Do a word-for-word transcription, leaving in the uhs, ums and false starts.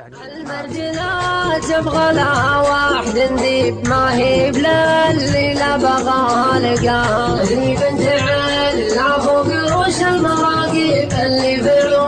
المرجلات تبغى لها واحد نديب ما هي بلا اللي لا بغاها لقاها اللي بنت عين لا فوق روش المراقب اللي في